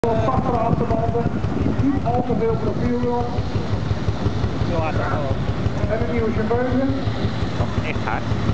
Wat zachter af de banden, niet al te veel profiel wil. Heel hard. En een nieuwe chauffeur. Dat is echt hard.